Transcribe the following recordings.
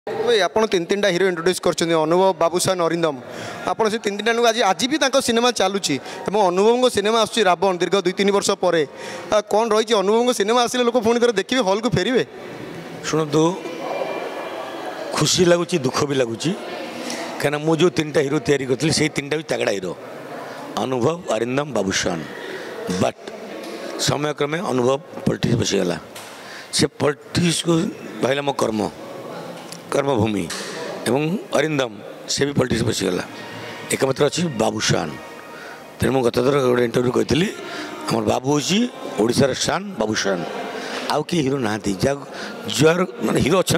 भाई आपन तीन तीन हीरो इंट्रोड्यूस कर अनुभव बाबूशान अरिंदम आपन से तीन तीन आज आज भी सिनेमा चलुची अनुभव सिनेमा आसूँ रावण दीर्घ 2-3 वर्ष पर कौन रही अनुभव सिनेमा आसिले लोक पुणी थे देखिए हल को फेरवे शुणु खुशी लगुच दुख भी लगुच कहीं मु जो तीन हीरो तैयारी करी से तीन भी तगड़ा हीरो अनुभव अरिंदम बाबूशान बट समय क्रमे अनुभव पॉलिटिक्स बसीगला से पॉलिटिक्स को भाईला मो कर्मभूमि एवं अरिंदम से भी पॉलिटिक्स बसीगला एकमात्र अच्छी बाबूशान तेणु मुझे गत थर गोटे इंटरव्यू कही आम बाबू हूँ ओडार शान बाबूशान आउ कि हीरो ना जुआर माने हीरो अच्छा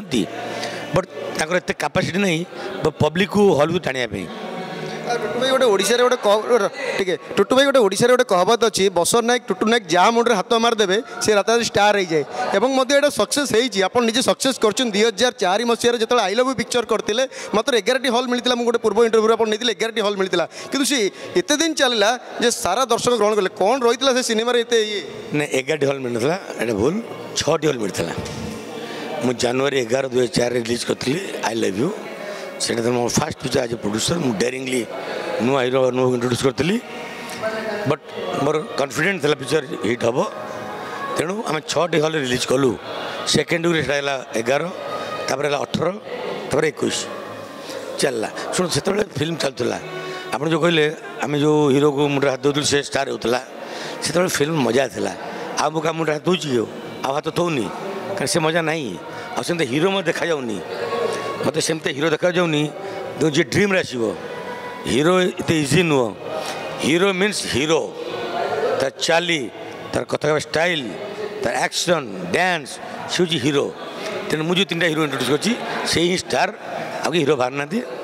बट एत कैपेसिटी नहीं पब्लिक को हल को टाणी टुटू भाई गोटे ओडिशा रे गोटे ठीक टुटू भाई गोटे ओडिशा रे गोटे कहवत अच्छी बसर नायक टुटू नायक जहाँ मुंडे हाथ मारदेवे से रात स्टार हो जाए एवं मध्य सक्सेस हो निजे सक्सेस कर 2004 मसीह जो आई लव यू पिक्चर करते मात्र 11टी हल मिलता गोटे पूर्व इंटरव्यू आप नहीं 11टी हल मिलता कि सी एत दिन चलला जे सारा दर्शक ग्रहण कले कौन रही से सिनेमा ये 11टी हल मिलता ये भूल 6टी हल मिलता मुझे जनवरी 11 2004 रिलीज करी आई लव यू से मो fast picture as a producer मुझे डेयरिंगली नुआ हीरो अनुभव इंट्रोड्यूस करी बट मोर कॉन्फिडेंट था पिक्चर हिट हम तेणु आम 6टी हल रिलीज कलु सेकेंड वीक है 11 तापर 18 तापर 21 चलला शुण से फिल्म चलता आप जो कहले आम जो हीरो को मुंडे हाथ दौलू से स्टार होता से फिल्म मजा था आ मुझे मुंडे हाथ दूची आ हाथ थोनी कहीं से मजा नहीं आते हीरो मैं देखा जाऊनी मत सेमती हीरो देखा जाऊनी जी ड्रीम आसो हीरो एत इजी नुह हीरो मीन्स हीरो तार चाली तार कथा स्टाइल तार एक्शन डांस से हूँ हीरो तेणु मुझे तीन हीरो इंट्रोड्यूस कर स्टार आगे हीरो बाहर ना